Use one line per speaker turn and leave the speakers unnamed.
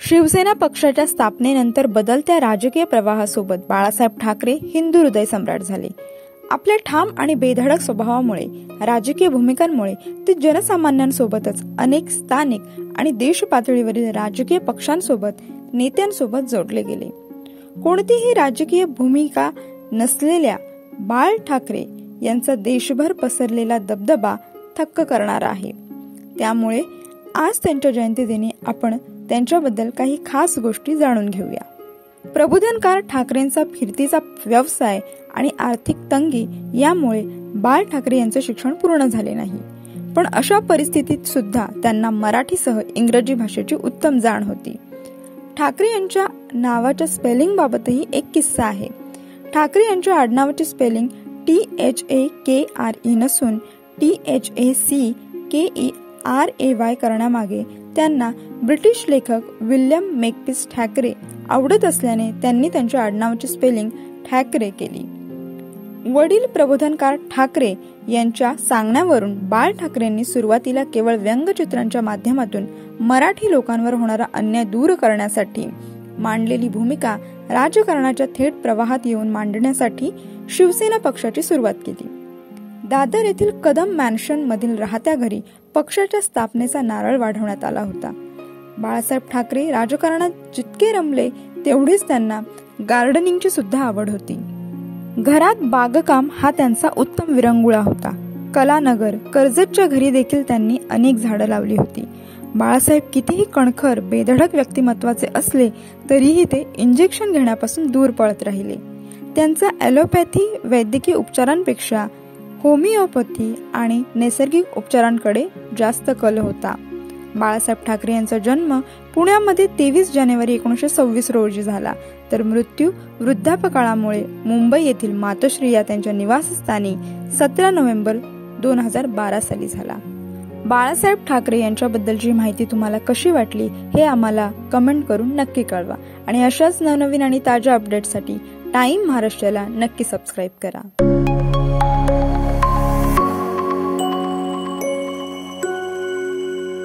शिवसेना पक्षाच्या स्थापनेनंतर बदलत्या राजकीय प्रवाहासोबत बाळासाहेब ठाकरे हिंदू हृदय सम्राट झाले. आपल्या ठाम आणि बेधडक स्वभावामुळे, राजकीय भूमिकांमुळे ते जनसामान्यांसोबतच अनेक स्थानिक आणि देश पातळीवरील राजकीय पक्षांसोबत, नेत्यांसोबत जोडले गेले. कोणतीही राजकीय भूमिका नसलेल्या बाळ ठाकरे यांचा देशभर पसरलेला दबदबा थक्क करणारा आहे. त्यामुळे आज त्यांच्या जयंतीदिनी आपण त्यांच्याबद्दल काही खास गोष्टी जाणून घेऊया. प्रबोधनकार ठाकरेंचा फिरतीचा व्यवसाय आणि आर्थिक तंगी यामुळे बाळ ठाकरे यांचे शिक्षण पूर्ण झाले नाही. पण अशा परिस्थितीत सुद्धा त्यांना मराठीसह इंग्रजी भाषेची उत्तम जाण होती. ठाकरे यांच्या नावाच्या स्पेलिंग बाबतही एक किस्सा आहे. ठाकरे यांच्या आडनावाची स्पेलिंग THAKRE नसून THACKERAY करण्यामागे त्यांना ब्रिटिश लेखक विल्यम मेकपीस ठाकरे आवडत असल्याने त्यांनी त्यांच्या आडनावाची स्पेलिंग ठाकरे केली. वडील प्रबोधनकार ठाकरे यांच्या सांगण्यावरून बाळ ठाकरेंनी सुरुवातीला केवळ व्यंगचित्रांच्या माध्यमातून मराठी लोकांवर होणारा अन्याय दूर करण्यासाठी मांडलेली भूमिका राजकारणाच्या थेट प्रवाहात येऊन मांडण्यासाठी शिवसेना पक्षाची सुरुवात केली. दादर येथील कदम मॅन्शन मधील राहत्या घरी पक्षाच्या स्थापनेचा नारळ वाढवण्यात आला होता. बाळासाहेब ठाकरे राजकारणात जितके रमले तेवढीच त्यांना गार्डनिंगची सुद्धा आवड होती. घरात बागकाम हा त्यांचा उत्तम विरंगुळा होता. कलानगर, कर्जतच्या घरी देखील त्यांनी अनेक झाडं लावली होती. बाळासाहेब कितीही कणखर, बेधडक व्यक्तिमत्वाचे असले तरीही ते इंजेक्शन घेण्यापासून दूर पळत राहिले. त्यांचा ॲलोपॅथी वैद्यकीय उपचारांपेक्षा होमिओपॅथी आणि नैसर्गिक उपचारांकडे जास्त कल होता. बाळासाहेब ठाकरे यांचा जन्म पुण्यामध्ये 23 जानेवारी 1926 रोजी झाला, तर मृत्यू वृद्धापकाळामुळे मुंबई येथील मातोश्री या त्यांच्या निवासस्थानी 17 नोव्हेंबर 2012 साली झाला. बाळासाहेब ठाकरे यांच्याबद्दलची माहिती तुम्हाला कशी वाटली हे आम्हाला कमेंट करून नक्की कळवा आणि अशाच नवनवीन आणि ताज्या अपडेटसाठी टाइम महाराष्ट्राला नक्की सबस्क्राईब करा.